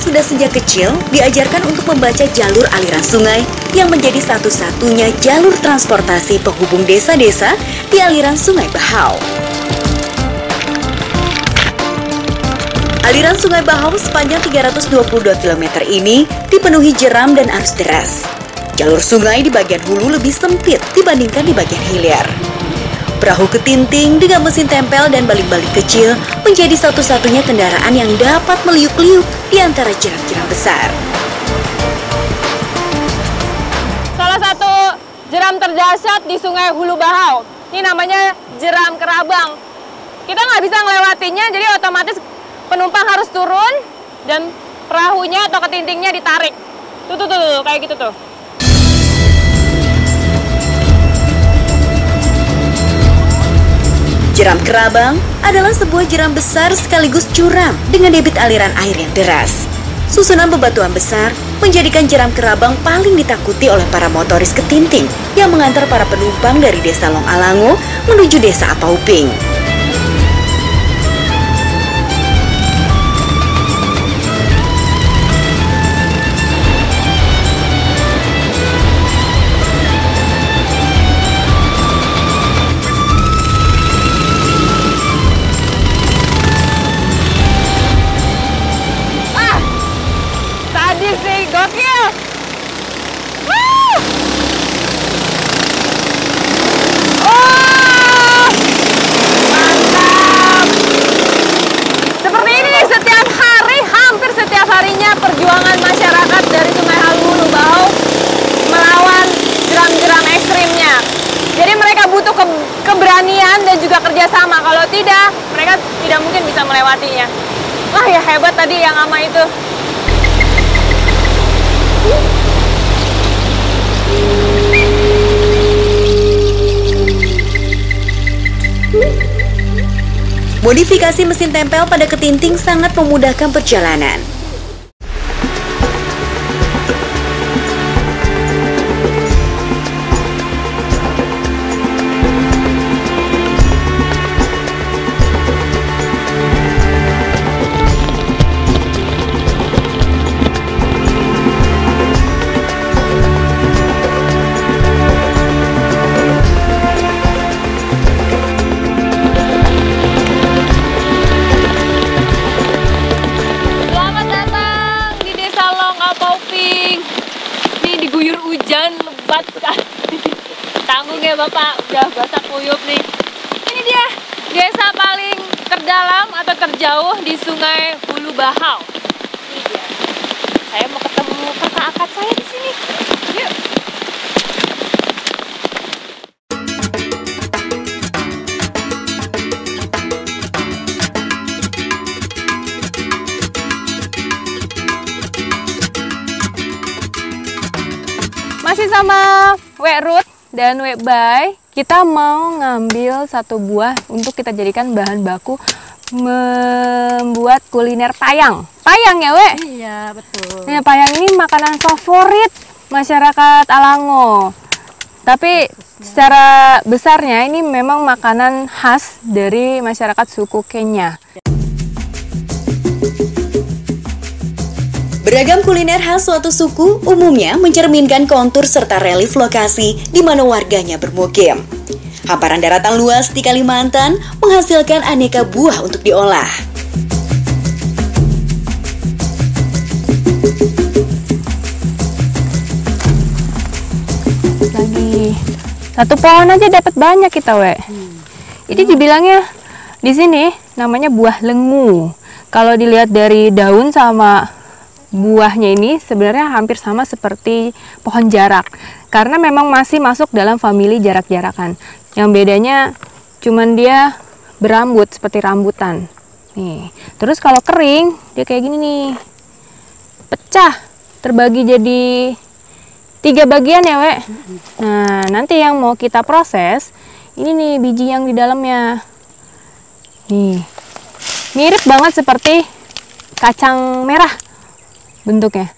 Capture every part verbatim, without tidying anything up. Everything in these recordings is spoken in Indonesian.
sudah sejak kecil diajarkan untuk membaca jalur aliran sungai yang menjadi satu-satunya jalur transportasi penghubung desa-desa di aliran Sungai Bahau. Aliran Sungai Bahau sepanjang tiga ratus dua puluh dua kilometer ini dipenuhi jeram dan arus deras. Jalur sungai di bagian hulu lebih sempit dibandingkan di bagian hilir. Perahu ketinting dengan mesin tempel dan baling-baling kecil menjadi satu-satunya kendaraan yang dapat meliuk-liuk di antara jeram-jeram besar. Salah satu jeram terdahsyat di Sungai Hulu Bahau, ini namanya jeram Kerabang. Kita nggak bisa ngelewatinya, jadi otomatis penumpang harus turun dan perahunya atau ketintingnya ditarik. Tuh, tuh, tuh, tuh kayak gitu tuh. Jeram Kerabang adalah sebuah jeram besar sekaligus curam dengan debit aliran air yang deras. Susunan bebatuan besar menjadikan jeram Kerabang paling ditakuti oleh para motoris ketinting yang mengantar para penumpang dari Desa Long Alango menuju Desa Apauping. Gokil! Woo! Oh! Mantap! Seperti ini nih setiap hari, hampir setiap harinya perjuangan masyarakat dari Sungai Hulu Bahau melawan jeram-jeram ekstrimnya. Jadi mereka butuh ke keberanian dan juga kerjasama. Kalau tidak, mereka tidak mungkin bisa melewatinya. Wah ya hebat tadi yang ama itu. Modifikasi mesin tempel pada ketinting sangat memudahkan perjalanan. Lebat sekali. Tanggung ya Bapak, udah basah kuyup nih. Ini dia desa paling terdalam atau terjauh di Sungai Hulu Bahau. Ini dia. Saya mau ketemu kakak akad saya di sini. Yuk. Masih sama Wek Ruth dan Wek Bay, kita mau ngambil satu buah untuk kita jadikan bahan baku membuat kuliner payang. Payang ya, Wek? Iya, betul. Nah, payang ini makanan favorit masyarakat Alango. Tapi secara besarnya ini memang makanan khas dari masyarakat suku Kenya. Beragam kuliner khas suatu suku umumnya mencerminkan kontur serta relief lokasi di mana warganya bermukim. Hamparan daratan luas di Kalimantan menghasilkan aneka buah untuk diolah. Lagi satu pohon aja dapat banyak kita, Wek. Hmm. Ini dibilangnya di sini namanya buah lengu. Kalau dilihat dari daun sama buahnya ini sebenarnya hampir sama seperti pohon jarak, karena memang masih masuk dalam famili jarak-jarakan. Yang bedanya cuman dia berambut seperti rambutan. Nih, terus kalau kering dia kayak gini nih, pecah, terbagi jadi tiga bagian ya, Wek. Nah, nanti yang mau kita proses ini nih biji yang di dalamnya. Nih, mirip banget seperti kacang merah bentuknya.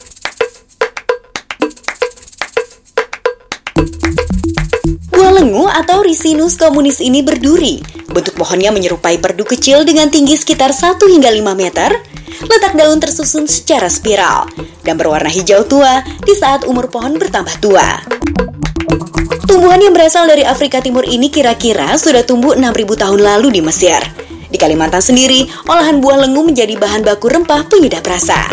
Buah lengu atau Ricinus communis ini berduri. Bentuk pohonnya menyerupai perdu kecil dengan tinggi sekitar satu hingga lima meter. Letak daun tersusun secara spiral dan berwarna hijau tua di saat umur pohon bertambah tua. Tumbuhan yang berasal dari Afrika Timur ini kira-kira sudah tumbuh enam ribu tahun lalu di Mesir. Di Kalimantan sendiri, olahan buah lengu menjadi bahan baku rempah penyedap rasa.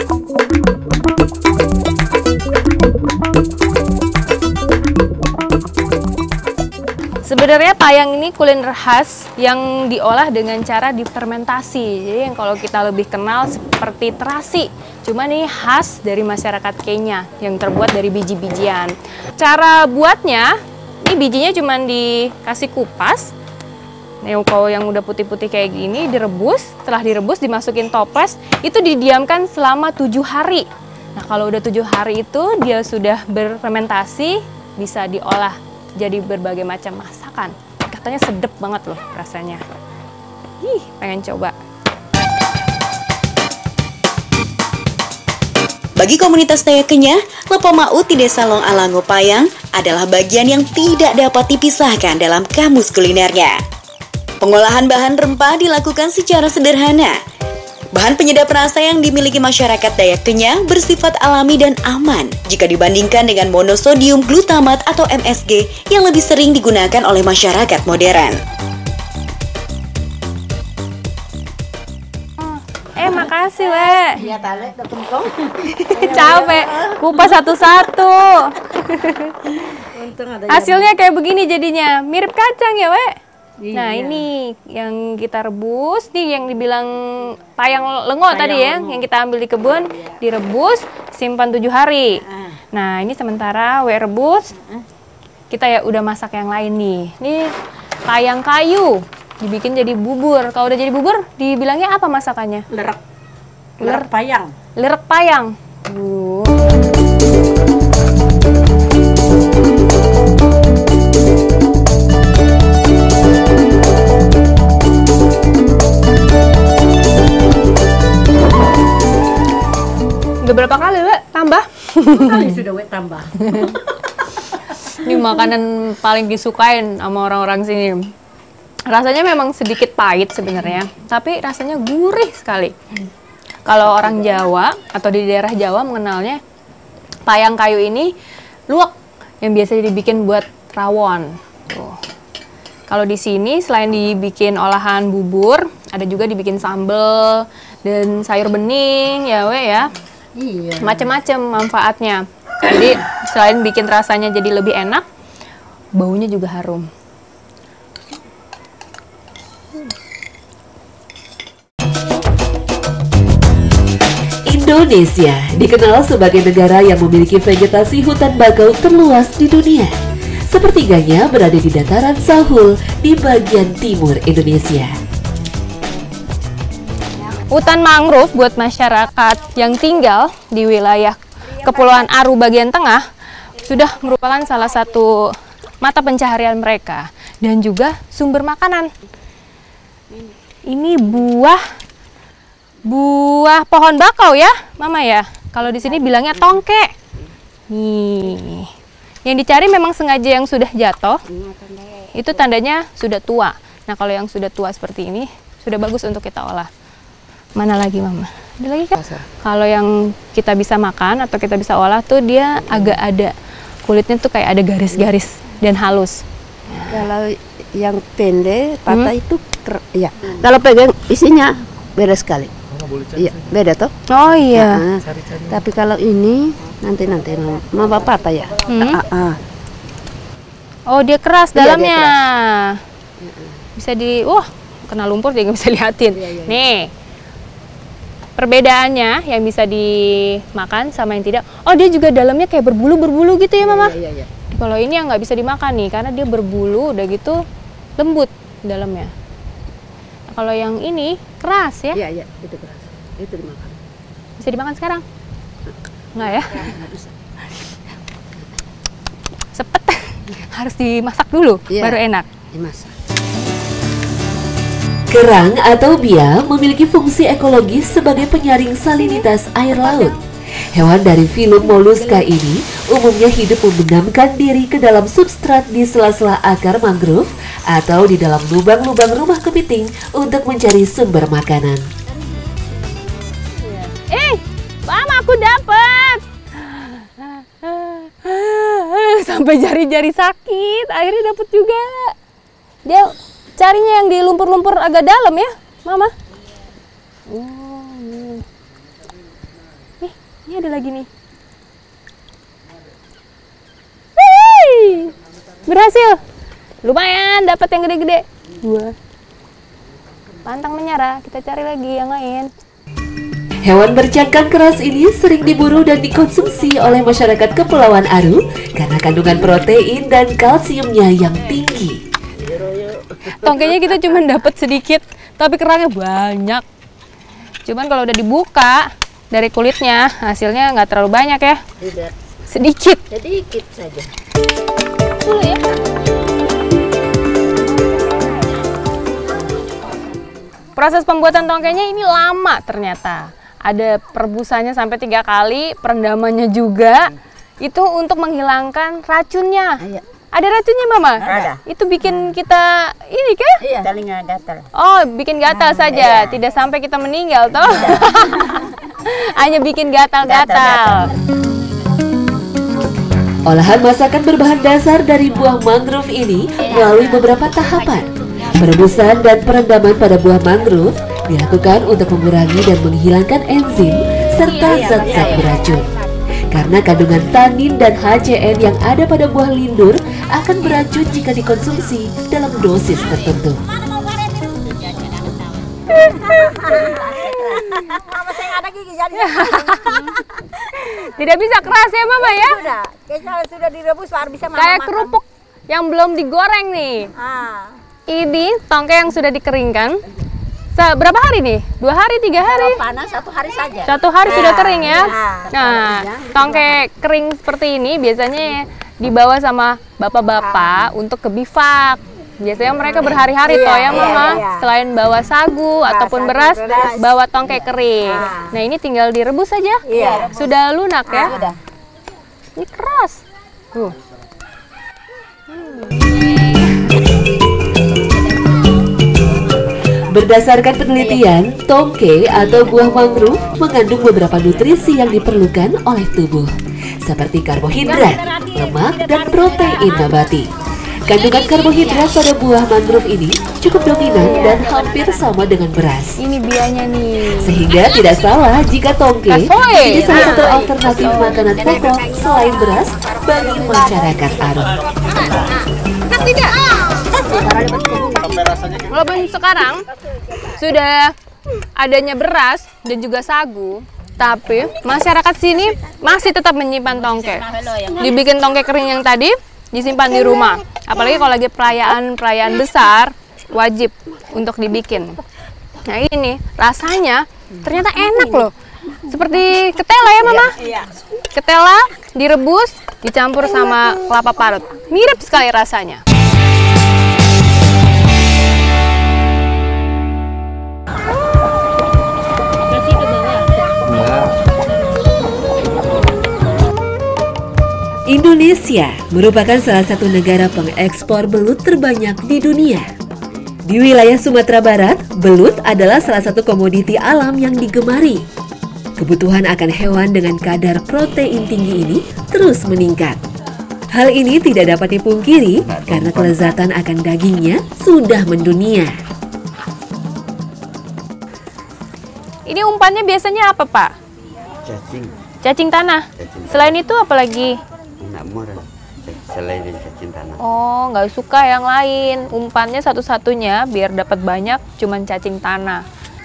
Sebenarnya payang ini kuliner khas yang diolah dengan cara difermentasi. Jadi yang kalau kita lebih kenal seperti terasi. Cuma ini khas dari masyarakat Kenya yang terbuat dari biji-bijian. Cara buatnya, ini bijinya cuma dikasih kupas. Nah, kalau yang udah putih-putih kayak gini direbus. Setelah direbus dimasukin toples, itu didiamkan selama tujuh hari. Nah kalau udah tujuh hari itu dia sudah berfermentasi, bisa diolah jadi berbagai macam masakan. Katanya sedep banget loh rasanya. Ih, pengen coba. Bagi komunitas Dayak Kenya, Lepo Maut di Desa Long Alango Payang adalah bagian yang tidak dapat dipisahkan dalam kamus kulinernya. Pengolahan bahan rempah dilakukan secara sederhana. Bahan penyedap rasa yang dimiliki masyarakat Dayak Kenya bersifat alami dan aman jika dibandingkan dengan monosodium glutamat atau M S G yang lebih sering digunakan oleh masyarakat modern. Eh, makasih, We. Iya, tale, ketengkong. Capek, kupas satu-satu. Untung ada Hasilnya kayak begini jadinya, mirip kacang ya, We. Iya. Nah, ini yang kita rebus, nih yang dibilang payang lengo Payang tadi ya, lengo. yang kita ambil di kebun, direbus, simpan tujuh hari. Ah. Nah, ini sementara We rebus, kita ya udah masak yang lain nih. Ini payang kayu, dibikin jadi bubur. Kalau udah jadi bubur, dibilangnya apa masakannya? lerek. Lerek payang. Lerek payang. Uh. Udah berapa kali, Mbak? Tambah? Kali sudah we tambah. Ini makanan paling disukain sama orang-orang sini. Rasanya memang sedikit pahit sebenarnya, tapi rasanya gurih sekali. Kalau orang Jawa atau di daerah Jawa mengenalnya payang kayu ini luwak yang biasa dibikin buat rawon. Tuh. Kalau di sini selain dibikin olahan bubur, ada juga dibikin sambal dan sayur bening ya, We ya. Iya. Macam-macam manfaatnya. Jadi selain bikin rasanya jadi lebih enak, baunya juga harum. Indonesia dikenal sebagai negara yang memiliki vegetasi hutan bakau terluas di dunia. Sepertiganya berada di dataran Sahul di bagian timur Indonesia. Hutan mangrove buat masyarakat yang tinggal di wilayah Kepulauan Aru bagian tengah sudah merupakan salah satu mata pencaharian mereka dan juga sumber makanan. Ini buah buah pohon bakau ya, Mama ya. Kalau di sini bilangnya tongke. Nih. Yang dicari memang sengaja yang sudah jatuh. Itu tandanya sudah tua. Nah, kalau yang sudah tua seperti ini sudah bagus untuk kita olah. Mana lagi, Mama? Ada lagi kan? Kalau yang kita bisa makan atau kita bisa olah tuh dia agak ada kulitnya tuh kayak ada garis-garis dan halus. Kalau yang pendek patah Hmm? itu ker- ya. Kalau pegang isinya beda sekali. Iya, beda toh. Oh iya. Nah, tapi kalau ini nanti nanti mau patah ya. Hmm? Ah, ah. Oh, dia keras Iya, dia dalamnya. Bisa di, wah, kena lumpur dia nggak bisa liatin. Iya, iya. Nih, perbedaannya yang bisa dimakan sama yang tidak. Oh, dia juga dalamnya kayak berbulu-berbulu gitu ya, Mama? Iya, iya, iya. Kalau ini yang nggak bisa dimakan nih, karena dia berbulu, udah gitu lembut dalamnya. Nah, kalau yang ini keras ya, Iya, iya, itu keras. Itu dimakan. bisa dimakan sekarang? Nggak ya? Nggak bisa. Sepet, harus dimasak dulu, Iya. baru enak. Dimasak. Kerang atau bia memiliki fungsi ekologis sebagai penyaring salinitas air laut. Hewan dari filum Mollusca ini umumnya hidup membenamkan diri ke dalam substrat di sela-sela akar mangrove atau di dalam lubang-lubang rumah kepiting untuk mencari sumber makanan. Eh, Mama, aku dapat. Sampai jari-jari sakit, akhirnya dapat juga. Dia carinya yang di lumpur-lumpur agak dalam ya, Mama. Oh, nih. Nih, ini ada lagi nih. Hei, berhasil. Lumayan, dapat yang gede-gede. Dua. Pantang menyerah, kita cari lagi yang lain. Hewan bercangkang keras ini sering diburu dan dikonsumsi oleh masyarakat Kepulauan Aru karena kandungan protein dan kalsiumnya yang tinggi. Tongkenya kita cuma dapat sedikit, tapi kerangnya banyak. Cuman kalau udah dibuka dari kulitnya, hasilnya nggak terlalu banyak ya. Tidak. Sedikit. Sedikit saja. Dulu ya. Proses pembuatan tongkenya ini lama ternyata. Ada perebusannya sampai tiga kali, perendamannya juga. Itu untuk menghilangkan racunnya. Iya. Ada racunnya, Mama? Ada. Itu bikin kita ini kah? Iya. Telinga gatal. Oh, bikin gatal saja, tidak sampai kita meninggal toh. Hanya bikin gatal-gatal. Olahan masakan berbahan dasar dari buah mangrove ini melalui beberapa tahapan. Perebusan dan perendaman pada buah mangrove dilakukan untuk mengurangi dan menghilangkan enzim serta zat-zat beracun. Karena kandungan tanin dan H C N yang ada pada buah lindur akan beracun jika dikonsumsi dalam dosis tertentu. Tidak bisa keras ya, Mama ya? Sudah, kalau sudah direbus baru bisa makan. Kayak kerupuk yang belum digoreng nih. Ah. Ini tongke yang sudah dikeringkan. Sa berapa hari nih? Dua hari, tiga hari? Kalau panas satu hari saja. Satu hari Ya, sudah kering ya. ya. Nah, tongke kering seperti ini biasanya dibawa sama bapak-bapak untuk ke bifak. Biasanya mereka berhari-hari Iya, toh ya, iya, Mama. iya. Selain bawa sagu ataupun sagu, beras, beras. bawa tongke kering. Ah. Nah, ini tinggal direbus saja. Iya. Sudah lunak ya. Ah, sudah. Ini keras. Tuh. Berdasarkan penelitian, tongke atau buah mangrove mengandung beberapa nutrisi yang diperlukan oleh tubuh, seperti karbohidrat, lemak, dan protein nabati. Kandungan karbohidrat pada buah mangrove ini cukup dominan dan hampir sama dengan beras. Ini bianya nih. Sehingga tidak salah jika tongke Kasoy. menjadi salah satu alternatif makanan pokok selain beras bagi masyarakat Aru. Walaupun sekarang sudah adanya beras dan juga sagu, tapi masyarakat sini masih tetap menyimpan tongke. Dibikin tongke kering yang tadi, disimpan di rumah. Apalagi kalau lagi perayaan-perayaan besar, wajib untuk dibikin. Nah ini rasanya ternyata enak loh. Seperti ketela ya, Mama? Ketela direbus, dicampur sama kelapa parut. Mirip sekali rasanya. Indonesia merupakan salah satu negara pengekspor belut terbanyak di dunia. Di wilayah Sumatera Barat, belut adalah salah satu komoditi alam yang digemari. Kebutuhan akan hewan dengan kadar protein tinggi ini terus meningkat. Hal ini tidak dapat dipungkiri karena kelezatan akan dagingnya sudah mendunia. Ini umpannya biasanya apa, Pak? Cacing. Cacing tanah. Cacing. Selain itu apa lagi? Enggak murah. Selain dari cacing tanah. Oh, nggak suka yang lain. Umpannya satu-satunya biar dapat banyak, cuman cacing tanah.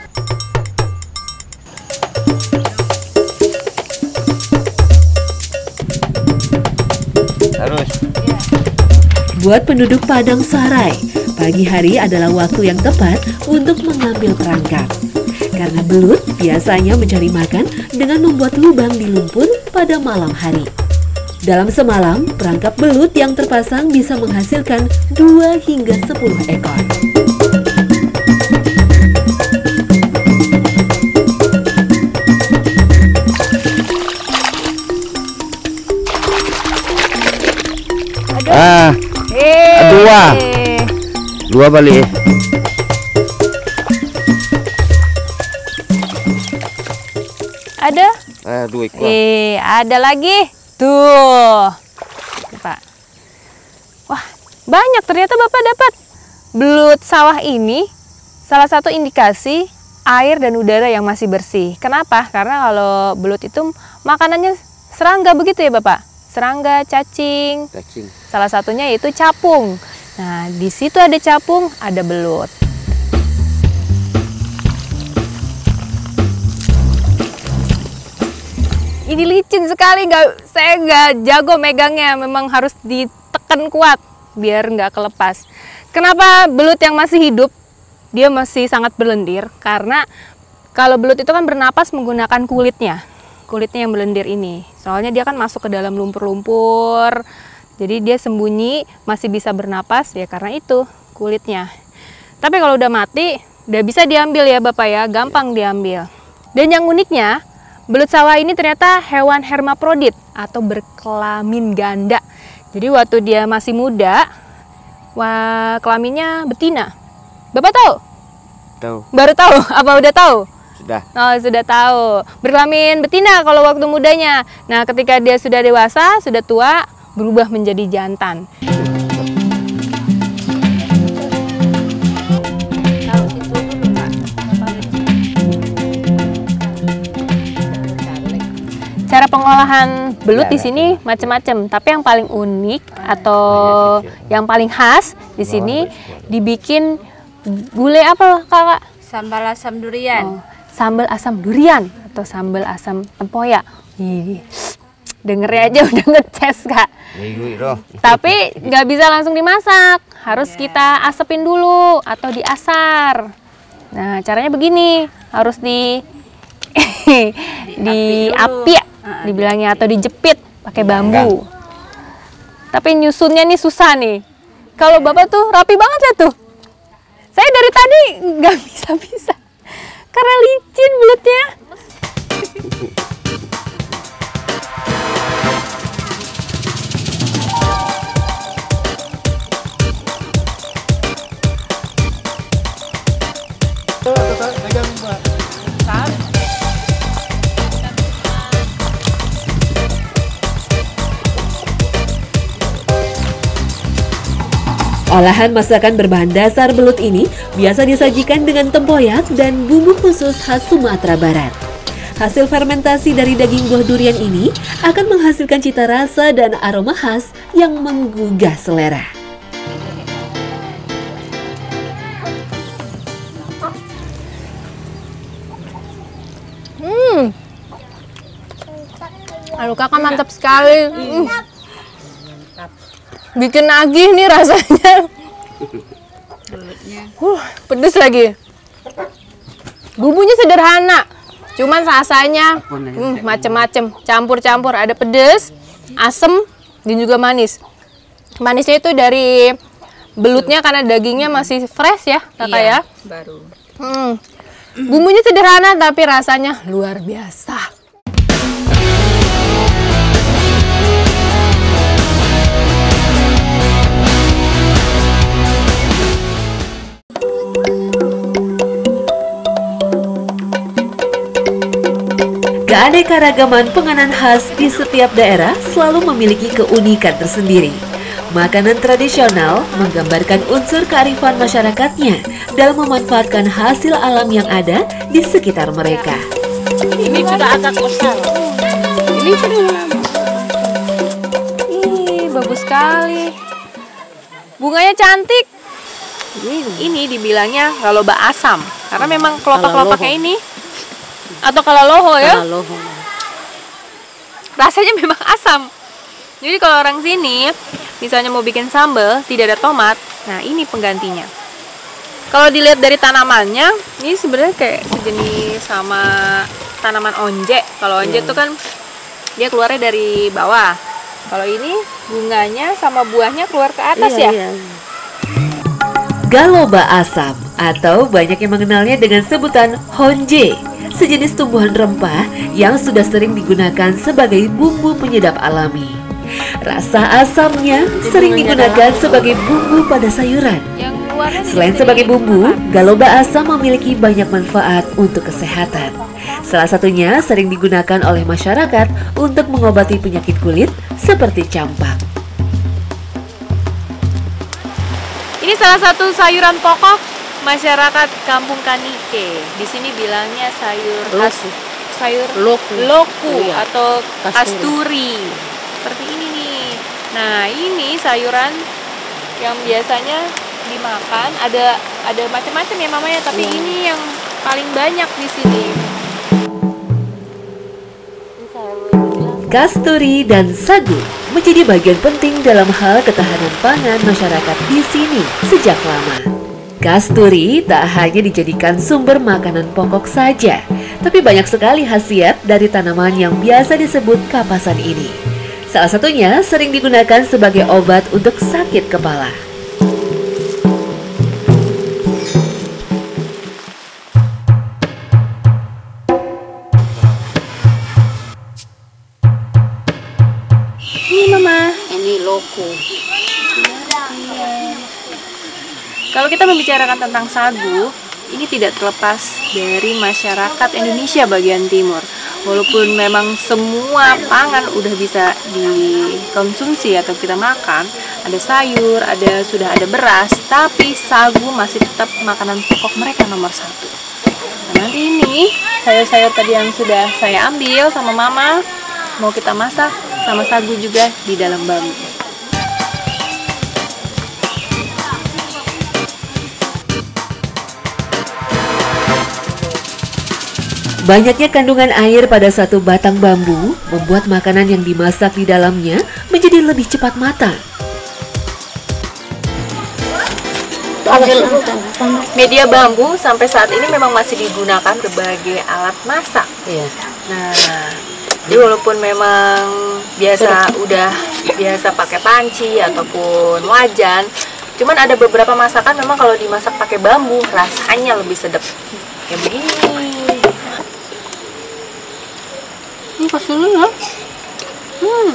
Harus. Buat penduduk Padang Sarai, pagi hari adalah waktu yang tepat untuk mengambil perangkap. Karena belut biasanya mencari makan dengan membuat lubang di lumpur pada malam hari. Dalam semalam, perangkap belut yang terpasang bisa menghasilkan dua hingga sepuluh ekor. dua balik. Ada? Eh, dua ekor. Eh, ada lagi. Tuh. Pak. Wah, banyak ternyata Bapak dapat. Belut sawah ini salah satu indikasi air dan udara yang masih bersih. Kenapa? Karena kalau belut itu makanannya serangga begitu ya Bapak? Serangga, cacing. Cacing. Salah satunya yaitu capung. Nah, di situ ada capung, ada belut. Ini licin sekali, nggak, saya nggak jago megangnya, memang harus ditekan kuat biar nggak kelepas. Kenapa belut yang masih hidup, dia masih sangat berlendir? Karena kalau belut itu kan bernapas menggunakan kulitnya, kulitnya yang berlendir ini. Soalnya dia kan masuk ke dalam lumpur-lumpur, jadi dia sembunyi, masih bisa bernapas ya karena itu kulitnya. Tapi kalau udah mati, udah bisa diambil ya Bapak ya, gampang diambil. Dan yang uniknya, belut sawah ini ternyata hewan hermaprodit atau berkelamin ganda. Jadi waktu dia masih muda, wah, kelaminnya betina. Bapak tahu? Tahu. Baru tahu? Apa udah tahu? Sudah. Oh, sudah tahu. Berkelamin betina kalau waktu mudanya. Nah, ketika dia sudah dewasa, sudah tua, berubah menjadi jantan. Cara pengolahan belut di sini macam-macam, tapi yang paling unik atau yang paling khas di sini dibikin gulai apa Kakak? Sambal asam durian. Oh, sambal asam durian atau sambal asam tempoyak. Ih, dengernya aja udah ngeces Kak. Tapi nggak bisa langsung dimasak, harus kita asepin dulu atau diasar. Nah, caranya begini, harus di di api ya, dibilangnya, atau dijepit pakai bambu. Tapi nyusunnya nih susah nih. Kalau Bapak tuh rapi banget ya tuh. Saya dari tadi nggak bisa-bisa karena licin belutnya. Olahan masakan berbahan dasar belut ini biasa disajikan dengan tempoyak dan bumbu khusus khas Sumatera Barat. Hasil fermentasi dari daging buah durian ini akan menghasilkan cita rasa dan aroma khas yang menggugah selera. Hmm. Aduh Kakak mantap sekali. Hmm. Bikin nagih nih rasanya. Uh, pedes lagi. Bumbunya sederhana, cuman rasanya hmm, macem-macem, campur-campur. Ada pedes, asem, dan juga manis. Manisnya itu dari belutnya karena dagingnya masih fresh ya, Kakak ya. Baru. Hmm. Bumbunya sederhana tapi rasanya luar biasa. Keanekaragaman penganan khas di setiap daerah selalu memiliki keunikan tersendiri. Makanan tradisional menggambarkan unsur kearifan masyarakatnya dalam memanfaatkan hasil alam yang ada di sekitar mereka. Ini sudah agak besar. Ini sudah. Ih, bagus sekali. Bunganya cantik. Ini dibilangnya kaloba asam karena memang kelopak-kelopaknya ini. Atau kalaloho ya? Kalaloho. Rasanya memang asam. Jadi kalau orang sini misalnya mau bikin sambal tidak ada tomat, nah ini penggantinya. Kalau dilihat dari tanamannya, ini sebenarnya kayak sejenis sama tanaman onje. Kalau onje itu kan dia keluarnya dari bawah. Kalau ini bunganya sama buahnya keluar ke atas Iya, ya. iya. Galoba asam atau banyak yang mengenalnya dengan sebutan honje, sejenis tumbuhan rempah yang sudah sering digunakan sebagai bumbu penyedap alami. Rasa asamnya sering digunakan sebagai bumbu pada sayuran. Yang Selain sebagai bumbu, galoba asam memiliki banyak manfaat untuk kesehatan. Salah satunya sering digunakan oleh masyarakat untuk mengobati penyakit kulit seperti campak. Ini salah satu sayuran pokok masyarakat Kampung Kanike. Di sini bilangnya sayur khas, sayur Loku. loku Iya. atau Kasturi. kasturi. Seperti ini nih. Nah, ini sayuran yang biasanya dimakan, ada ada macam-macam ya mamanya, tapi Iya. ini yang paling banyak di sini. Kasturi dan sagu menjadi bagian penting dalam hal ketahanan pangan masyarakat di sini sejak lama. Kasturi tak hanya dijadikan sumber makanan pokok saja, tapi banyak sekali khasiat dari tanaman yang biasa disebut kapasan ini. Salah satunya sering digunakan sebagai obat untuk sakit kepala. Ini mama. Ini loku. Kalau kita membicarakan tentang sagu, ini tidak terlepas dari masyarakat Indonesia bagian timur. Walaupun memang semua pangan udah bisa dikonsumsi atau kita makan, ada sayur, ada sudah ada beras, tapi sagu masih tetap makanan pokok mereka nomor satu. Nah, nanti ini sayur-sayur tadi yang sudah saya ambil sama mama, mau kita masak sama sagu juga di dalam bambu. Banyaknya kandungan air pada satu batang bambu membuat makanan yang dimasak di dalamnya menjadi lebih cepat matang. Media bambu sampai saat ini memang masih digunakan sebagai alat masak. Iya. Nah, jadi walaupun memang biasa udah biasa pakai panci ataupun wajan, cuman ada beberapa masakan memang kalau dimasak pakai bambu rasanya lebih sedap. Kayak begini. Ini kasih dulu ya. Hmm.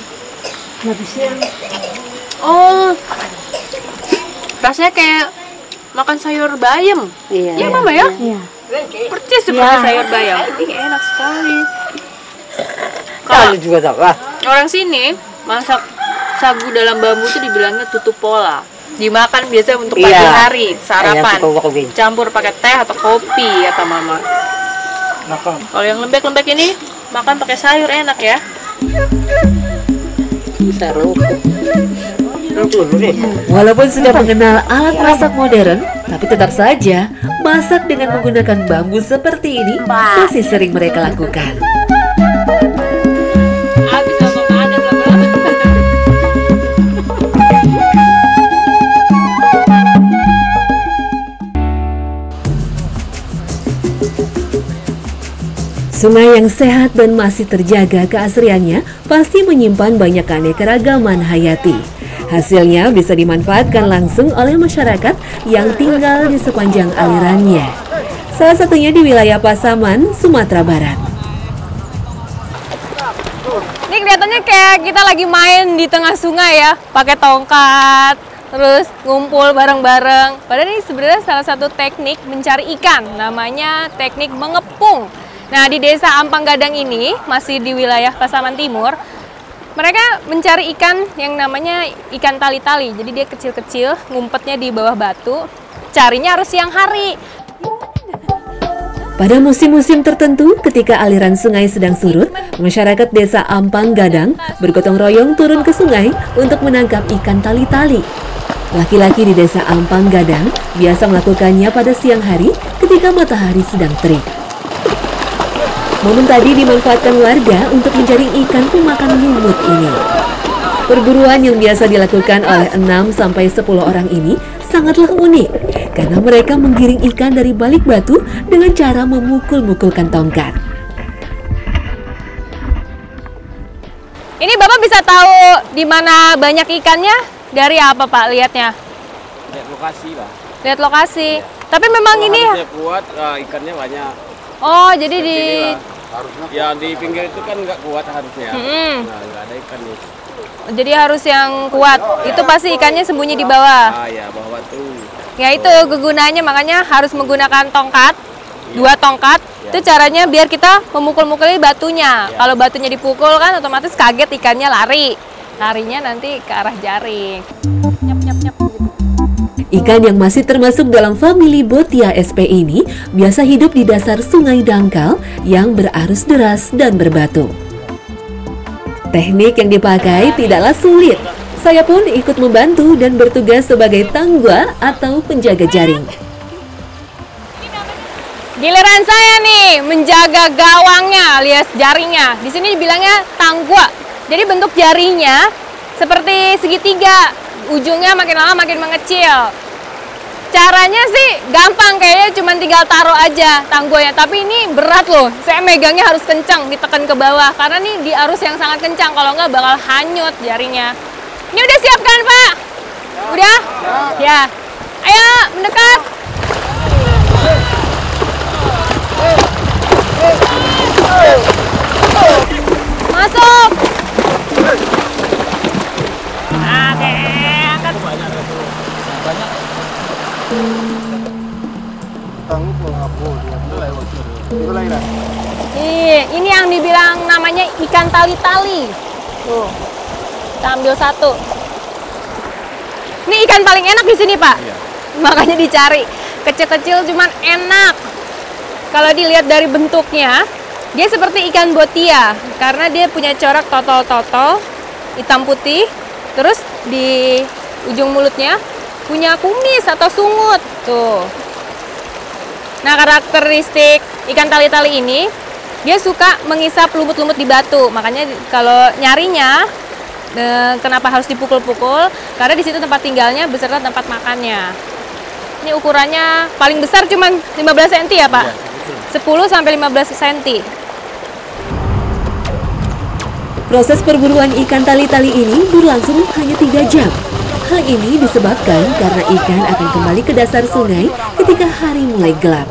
Oh, rasanya kayak makan sayur bayam. Iya. Iya, Mama ya? Iya. Percis seperti sayur bayam. Ini enak sekali. Kalau juga tak lah. Orang sini masak sagu dalam bambu itu dibilangnya tutup pola. Dimakan biasanya untuk pagi Iya. hari, sarapan. Ayam suka wakwin. Campur pakai teh atau kopi kata Mama. Kalau yang lembek-lembek ini makan pakai sayur enak ya. Bisa loku. Walaupun sudah mengenal alat masak modern, tapi tetap saja masak dengan menggunakan bambu seperti ini masih sering mereka lakukan. Habis ngomong ada lama-lama. Sungai yang sehat dan masih terjaga keasriannya pasti menyimpan banyak keanekaragaman hayati. Hasilnya bisa dimanfaatkan langsung oleh masyarakat yang tinggal di sepanjang alirannya. Salah satunya di wilayah Pasaman, Sumatera Barat. Ini kelihatannya kayak kita lagi main di tengah sungai ya, pakai tongkat, terus ngumpul bareng-bareng. Padahal ini sebenarnya salah satu teknik mencari ikan, namanya teknik mengepung. Nah, di desa Ampang Gadang ini, masih di wilayah Pasaman Timur, mereka mencari ikan yang namanya ikan tali-tali. Jadi dia kecil-kecil, ngumpetnya di bawah batu, carinya harus siang hari. Pada musim-musim tertentu, ketika aliran sungai sedang surut, masyarakat desa Ampang Gadang bergotong royong turun ke sungai untuk menangkap ikan tali-tali. Laki-laki di desa Ampang Gadang biasa melakukannya pada siang hari ketika matahari sedang terik. Momen tadi dimanfaatkan warga untuk mencari ikan pemakan lumut ini. Perburuan yang biasa dilakukan oleh enam sampai sepuluh orang ini sangatlah unik karena mereka menggiring ikan dari balik batu dengan cara memukul-mukulkan tongkat. Ini Bapak bisa tahu di mana banyak ikannya dari apa Pak lihatnya? Lihat lokasi lah. Lihat lokasi. Tapi memang Kalau ini harusnya kuat, uh, ikannya banyak. oh jadi di Inilah. Ya di pinggir itu kan nggak kuat harusnya. Mm-mm. Nah nggak ada ikan nih. jadi harus yang kuat. Itu pasti ikannya sembunyi di bawah. Ah ya bawah tuh. Ya itu kegunaannya, makanya harus menggunakan tongkat, dua tongkat. Itu caranya biar kita memukul-mukuli batunya. Kalau batunya dipukul kan otomatis kaget ikannya lari. Larinya nanti ke arah jaring. Nyap, nyap, nyap, gitu. Ikan yang masih termasuk dalam famili Botia S P ini biasa hidup di dasar sungai dangkal yang berarus deras dan berbatu. Teknik yang dipakai tidaklah sulit. Saya pun ikut membantu dan bertugas sebagai tanggua atau penjaga jaring. Giliran saya nih menjaga gawangnya alias jaringnya. Di sini dibilangnya tanggua. Jadi bentuk jaringnya seperti segitiga. Ujungnya makin lama makin mengecil. Caranya sih gampang, kayaknya cuma tinggal taruh aja tangguanya. Tapi ini berat loh. Saya megangnya harus kencang, ditekan ke bawah karena nih di arus yang sangat kencang. Kalau nggak bakal hanyut jaringnya. Ini udah siap kan, Pak? Udah? Ya. Ayo, mendekat. Masuk. Oke, angkat. Ih, ini yang dibilang namanya ikan tali-tali. Tuh. Kita ambil satu. Ini ikan paling enak di sini, Pak. Iya. Makanya dicari. Kecil-kecil cuman enak. Kalau dilihat dari bentuknya, dia seperti ikan botia karena dia punya corak totol-totol hitam putih. Terus di ujung mulutnya punya kumis atau sungut. Tuh. Nah, karakteristik ikan tali-tali ini, dia suka mengisap lumut-lumut di batu. Makanya kalau nyarinya, eh, kenapa harus dipukul-pukul? Karena di situ tempat tinggalnya beserta tempat makannya. Ini ukurannya paling besar cuma lima belas sentimeter ya, Pak? sepuluh sampai lima belas sentimeter. Proses perburuan ikan tali-tali ini berlangsung hanya tiga jam. Hal ini disebabkan karena ikan akan kembali ke dasar sungai ketika hari mulai gelap.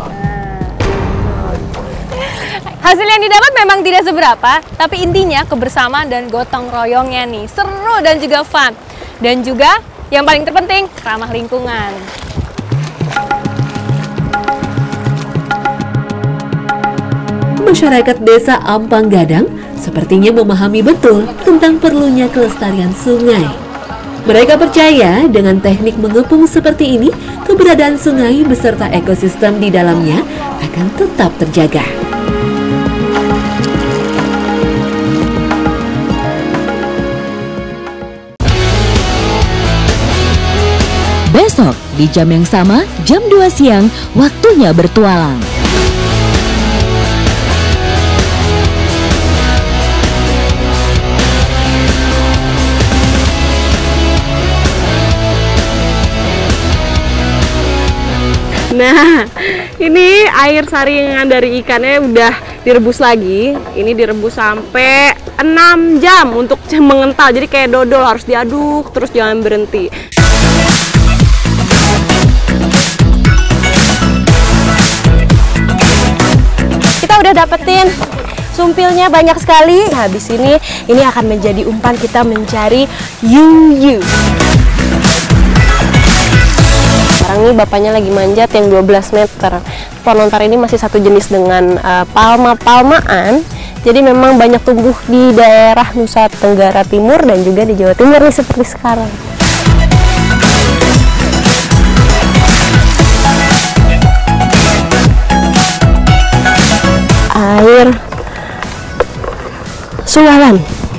Hasil yang didapat memang tidak seberapa, tapi intinya kebersamaan dan gotong royongnya nih seru dan juga fun. Dan juga yang paling terpenting ramah lingkungan. Masyarakat desa Ampang Gadang sepertinya memahami betul tentang perlunya kelestarian sungai. Mereka percaya dengan teknik mengepung seperti ini, keberadaan sungai beserta ekosistem di dalamnya akan tetap terjaga. Besok di jam yang sama, jam dua siang, waktunya bertualang. Nah, ini air saringan dari ikannya udah direbus lagi. Ini direbus sampai enam jam untuk mengental. Jadi kayak dodol, harus diaduk terus jangan berhenti. Kita udah dapetin sumpilnya banyak sekali. Habis ini ini akan menjadi umpan kita mencari yuyu. Sekarang nih bapaknya lagi manjat yang dua belas meter. Pohon lontar ini masih satu jenis dengan uh, palma-palmaan. Jadi memang banyak tumbuh di daerah Nusa Tenggara Timur dan juga di Jawa Timur nih seperti sekarang. Air Suwalan.